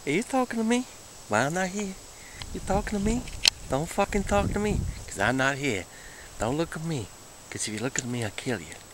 Are you talking to me? Why I'm not here? You talking to me? Don't fucking talk to me, 'cause I'm not here. Don't look at me, 'cause if you look at me, I'll kill you.